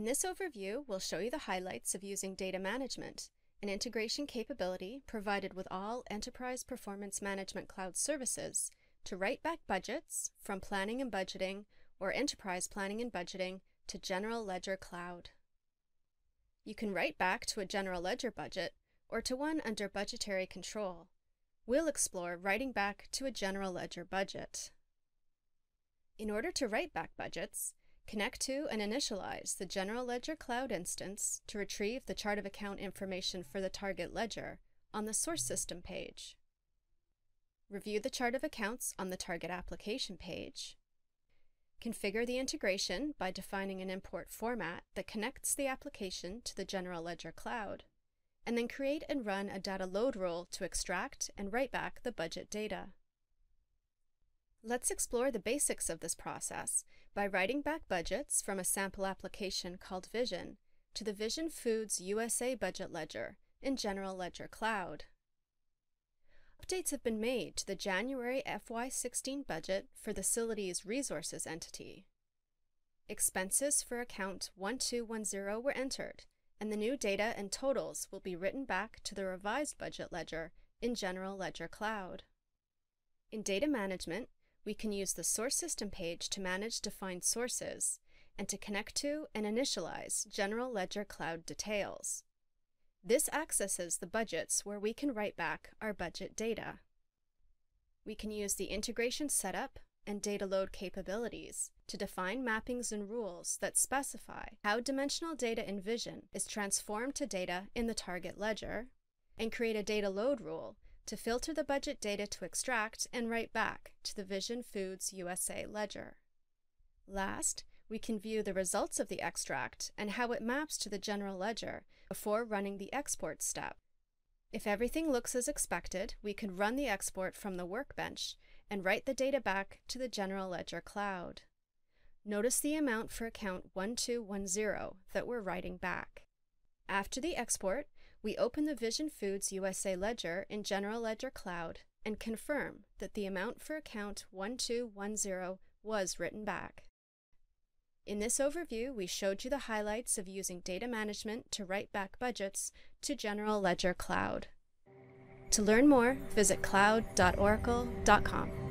In this overview, we'll show you the highlights of using data management, an integration capability provided with all Enterprise Performance Management Cloud services to write back budgets from Planning and Budgeting or Enterprise Planning and Budgeting to General Ledger Cloud. You can write back to a General Ledger budget or to one under Budgetary Control. We'll explore writing back to a General Ledger budget. In order to write back budgets, connect to and initialize the General Ledger Cloud instance to retrieve the chart of account information for the target ledger on the Source System page. Review the chart of accounts on the target application page. Configure the integration by defining an import format that connects the application to the General Ledger Cloud, and then create and run a data load rule to extract and write back the budget data. Let's explore the basics of this process by writing back budgets from a sample application called Vision to the Vision Foods USA Budget Ledger in General Ledger Cloud. Updates have been made to the January FY16 budget for the Facilities Resources entity. Expenses for account 1210 were entered, and the new data and totals will be written back to the revised budget ledger in General Ledger Cloud. In data management, we can use the Source System page to manage defined sources and to connect to and initialize General Ledger Cloud details. This accesses the budgets where we can write back our budget data. We can use the integration setup and data load capabilities to define mappings and rules that specify how dimensional data in Vision is transformed to data in the target ledger, and create a data load rule to filter the budget data to extract and write back to the Vision Foods USA ledger. Last, we can view the results of the extract and how it maps to the general ledger before running the export step. If everything looks as expected, we can run the export from the workbench and write the data back to the General Ledger Cloud. Notice the amount for account 1210 that we're writing back. After the export, we open the Vision Foods USA ledger in General Ledger Cloud and confirm that the amount for account 1210 was written back. In this overview, we showed you the highlights of using data management to write back budgets to General Ledger Cloud. To learn more, visit cloud.oracle.com.